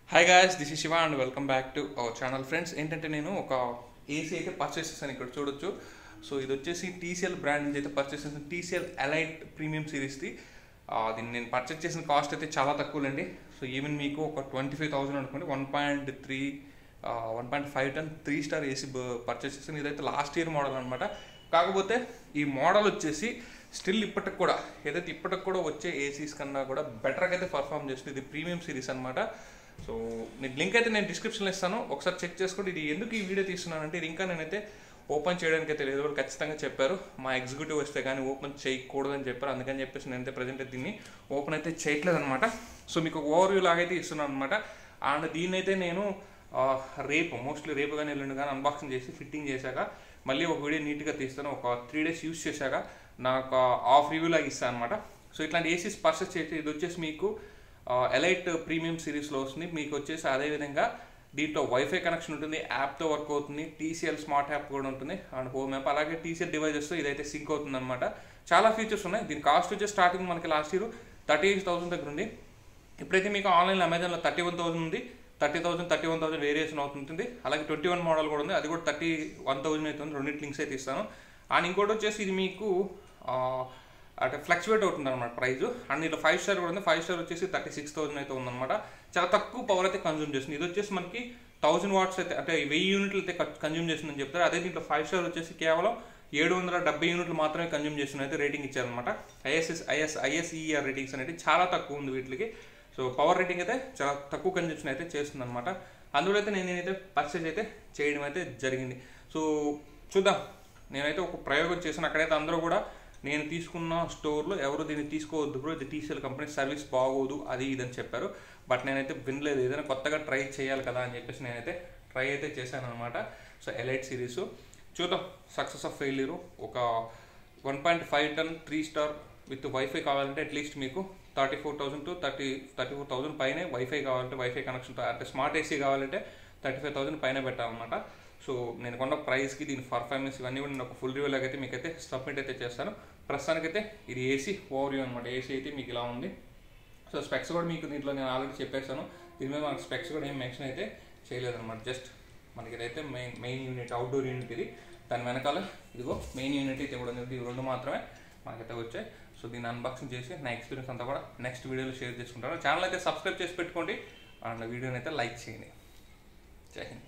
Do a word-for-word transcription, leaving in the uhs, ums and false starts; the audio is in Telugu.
Hi guys, this is Shiva and welcome back to our channel. Friends, ఏంటంటే నేను ఒక ఏసీ అయితే పర్చేస్ చేశాను. ఇక్కడ చూడొచ్చు. సో ఇది వచ్చేసి టీసీఎల్ బ్రాండ్ నుంచి అయితే పర్చేస్ చేసిన టీసీఎల్ ఎలైట్ ప్రీమియం సిరీస్ది. దీన్ని నేను పర్చేస్ చేసిన కాస్ట్ అయితే చాలా తక్కువలేండి. సో ఈవెన్ మీకు ఒక ట్వంటీ ఫైవ్ థౌసండ్ అనుకోండి, one point three one point five ton three star AC purchase చేశాను. ఇదైతే లాస్ట్ ఇయర్ మోడల్ అనమాట. కాకపోతే ఈ మోడల్ వచ్చేసి స్టిల్ ఇప్పటికి కూడా ఏదైతే ఇప్పటికి కూడా వచ్చే ఏసీస్ కన్నా కూడా బెటర్గా అయితే పర్ఫామ్ చేస్తుంది. ఇది ప్రీమియం సిరీస్ అనమాట. సో నేను లింక్ అయితే నేను డిస్క్రిప్షన్లో ఇస్తాను, ఒకసారి చెక్ చేసుకోండి. ఇది ఎందుకు ఈ వీడియో తీస్తున్నానంటే, ఇది ఇంకా నేనైతే ఓపెన్ చేయడానికి అయితే లేదు, వాళ్ళు ఖచ్చితంగా చెప్పారు. మా ఎగ్జిక్యూటివ్ వస్తే కానీ ఓపెన్ చేయకూడదని చెప్పారు. అందుకని చెప్పేసి నేనైతే ప్రజెంట్ దీన్ని ఓపెన్ అయితే చేయట్లేదు అనమాట. సో మీకు ఒక ఓవర్ వ్యూ లాగైతే ఇస్తున్నాను అనమాట. అండ్ దీన్ని అయితే నేను రేపు మోస్ట్లీ రేపు కానీ ఎల్లుండి కానీ అన్బాక్సింగ్ చేసి ఫిట్టింగ్ చేశాక మళ్ళీ ఒక వీడియో నీట్గా తీస్తాను. ఒక త్రీ డేస్ యూస్ చేశాక నాకు ఆఫ్ రివ్యూ లాగా ఇస్తాను అనమాట. సో ఇట్లాంటి ఏసీస్ పర్చేస్ చేసి ఇది వచ్చేసి మీకు ఎలైట్ ప్రీమియం సిరీస్లో వస్తుంది. మీకు వచ్చేసి అదేవిధంగా దీంట్లో వైఫై కనెక్షన్ ఉంటుంది, యాప్తో వర్క్ అవుతుంది, టీసీఎల్ స్మార్ట్ యాప్ కూడా ఉంటుంది అండ్ హోమ్ యాప్, అలాగే టీసీఎల్ డివైజెస్తో ఇదైతే సింక్ అవుతుంది అనమాట. చాలా ఫీచర్స్ ఉన్నాయి. దీని కాస్ట్ వచ్చేసి స్టార్టింగ్ మనకి last year thirty eight thousand దగ్గర ఉంది. ఇప్పుడైతే మీకు ఆన్లైన్లో అమెజాన్లో థర్టీ వన్ థౌసండ్ ఉంది. Thirty thousand thirty one thousand variation అవుతుంటుంది. అలాగే ట్వంటీ వన్ మోడల్ కూడా ఉంది, అది కూడా థర్టీ వన్ థౌసండ్ అవుతుంది. రెండింటి లింక్స్ అయితే ఇస్తాను. అండ్ ఇంకోటి వచ్చేసి ఇది మీకు అంటే ఫ్లక్చువేట్ అవుతుంది అనమాట ప్రైస్. అండ్ ఇట్లా ఫైవ్ స్టార్ కూడా ఉంది. ఫైవ్ స్టార్ వచ్చేసి థర్టీ సిక్స్ థౌసండ్ అయితే ఉందన్నమాట. చాలా తక్కువ పవర్ అయితే కన్జ్యూమ్ చేస్తుంది. ఇది వచ్చేసి మనకి థౌసండ్ వాట్స్ అయితే అంటే వెయ్యి యూనిట్లు అయితే కన్జ్యూమ్ చేస్తుందని చెప్తారు. అదే దీంట్లో ఫైవ్ స్టార్ వచ్చేసి కేవలం ఏడు వందల డెబ్బై యూనిట్లు మాత్రమే కన్జ్యూమ్ చేస్తుంది అయితే రేటింగ్ ఇచ్చారనమాట. ఐఎస్ఎస్ ఐఎస్ ఐఎస్ఈఆర్ రేటింగ్స్ అనేది చాలా తక్కువ ఉంది వీటికి. సో పవర్ రేటింగ్ అయితే చాలా తక్కువ కన్జ్యూమ్షన్ అయితే చేస్తుంది అనమాట. అందులో అయితే నేను నేనైతే పర్చేజ్ అయితే చేయడం అయితే జరిగింది. సో చూద్దాం, నేనైతే ఒక ప్రయోగం చేశాను. అక్కడైతే అందరూ కూడా నేను తీసుకున్న స్టోర్లో ఎవరు దీన్ని తీసుకోవద్దు బ్రో, ఇది టీసీఎల్ కంపెనీ సర్వీస్ బాగోదు అది ఇదని చెప్పారు. బట్ నేనైతే వినలేదు, ఏదైనా కొత్తగా ట్రై చేయాలి కదా అని చెప్పేసి నేనైతే ట్రై అయితే చేశాను అనమాట. సో ఎలైట్ సిరీస్ చూద్దాం సక్సెస్ ఆఫ్ ఫెయిల్యూర్. ఒక one point five ton three star with wifi కావాలంటే అట్లీస్ట్ మీకు thirty four thousand to thirty thirty four thousand పైనే వైఫై కావాలంటే వైఫై కనెక్షన్తో, అంటే స్మార్ట్ ఏసీ కావాలంటే థర్టీ ఫైవ్ థౌసండ్ పైన పెట్టాలన్నమాట. సో నేను కొన్న ప్రైస్కి దీని పర్ఫార్మెన్స్ ఇవన్నీ కూడా నేను ఒక ఫుల్ రివ్యూ లాగా అయితే మీకైతే సబ్మిట్ అయితే చేస్తాను. ప్రస్తుతానికైతే ఇది ఏసీ ఓవర్ వ్యూ అనమాట. ఏసీ అయితే మీకు ఇలా ఉంది. సో స్పెక్స్ కూడా మీకు దీంట్లో నేను ఆల్రెడీ చెప్పేస్తాను. దీని మీద మనకు స్పెక్స్ కూడా ఏం మెన్షన్ అయితే చేయలేదన్నమాట. జస్ట్ మనకి ఇదైతే main main unit, outdoor unit ఇది. దాని వెనకాల ఇదిగో మెయిన్ యూనిట్ అయితే కూడా ఇవి రెండు మాత్రమే మనకైతే వచ్చాయి. సో దీన్ని అన్బాక్సింగ్ చేసి నా ఎక్స్పీరియన్స్ అంతా కూడా నెక్స్ట్ వీడియోలో షేర్ చేసుకుంటాను. ఛానల్ అయితే సబ్స్క్రైబ్ చేసి పెట్టుకోండి అండ్ వీడియోని అయితే లైక్ చేయండి. జై హింద్.